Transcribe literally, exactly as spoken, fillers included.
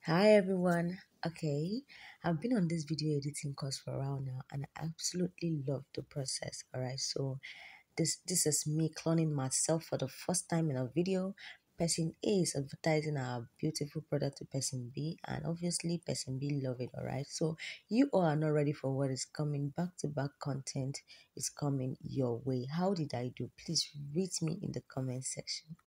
Hi everyone. Okay, I've been on this video editing course for a while now and I absolutely love the process. All right, so this this is me cloning myself for the first time in a video. Person A is advertising our beautiful product to person B, and obviously person B love it. All right, so you all are not ready for what is coming. Back to back content is coming your way. How did I do? Please rate me in the comment section.